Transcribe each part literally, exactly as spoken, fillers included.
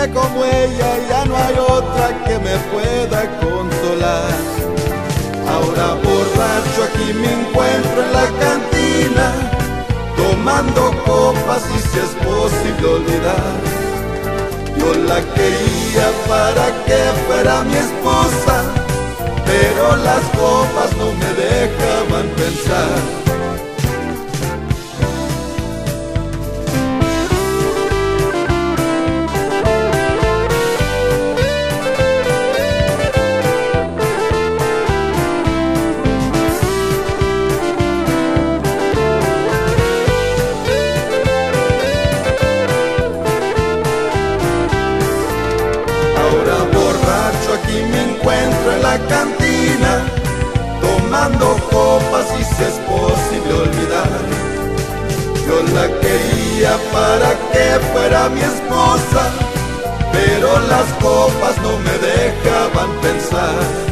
que como ella ya no hay otra que me pueda consolar. Ahora borracho aquí me encuentro en la cantina, tomando copas y si es posible olvidar. Yo la quería para que fuera mi esposa, pero las copas no me dejaban pensar. Ahora borracho aquí me encuentro en la cantina, tomando copas y si es posible olvidar. Yo la quería para que fuera mi esposa, pero las copas no me dejaban pensar.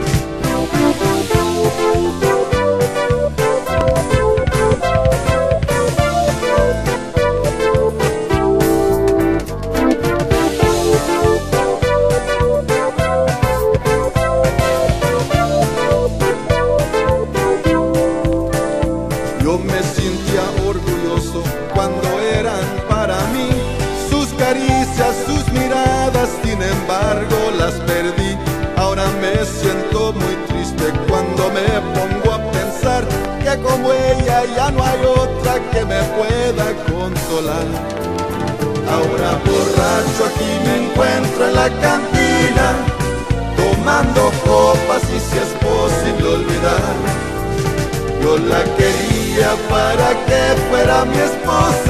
Yo me sentía orgulloso cuando eran para mí sus caricias, sus miradas, sin embargo las perdí. Ahora me siento muy triste cuando me pongo a pensar que como ella ya no hay otra que me pueda consolar. Ahora borracho aquí me encuentro en la cantina, tomando copas y si es posible olvidar. Yo la quería para que fuera mi esposa,